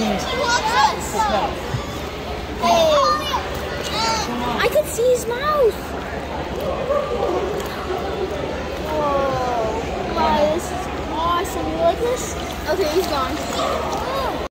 I could see his mouth. Oh, wow, this is awesome. You like this? Okay, he's gone.